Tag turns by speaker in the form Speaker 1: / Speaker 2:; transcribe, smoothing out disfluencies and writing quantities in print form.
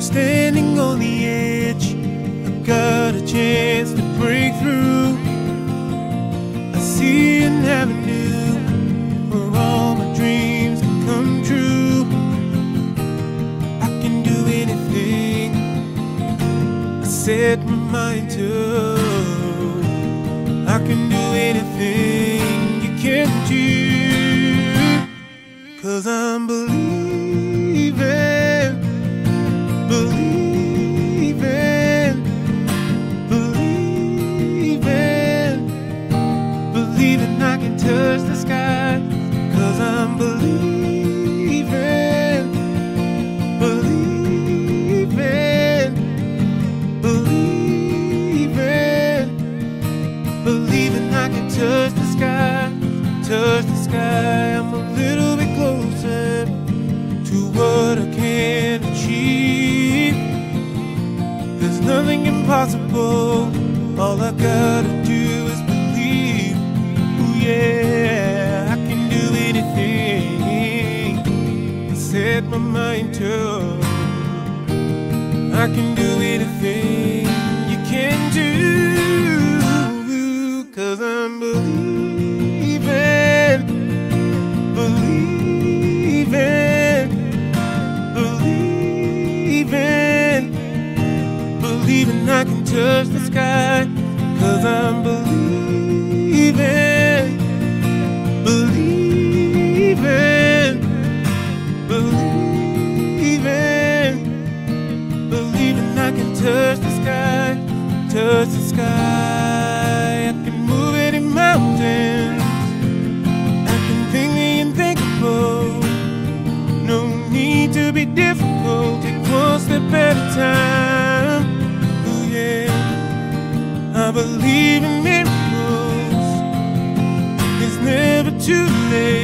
Speaker 1: standing on the edge. I've got a chance to break through. I see an avenue where all my dreams can come true. I can do anything I set my mind to. I can do anything you can do. 'Cause I'm believing, believing, believing, believing I can touch the sky. 'Cause I'm believing, believing, believing, believing I can touch the sky, touch the sky. I'm a little bit closer to what I can achieve. There's nothing impossible. All I gotta do is believe. Ooh, yeah, I can do anything I set my mind to. I can do anything you can do. 'Cause I'm believing, believing, believing, believing I can touch the sky. 'Cause I'm believing, believing, believing, believing I can touch the sky, touch the sky. I can move any mountains. I can think the unthinkable. No need to be difficult. Take one step at a time. Oh yeah, I believe in miracles. It's never too late.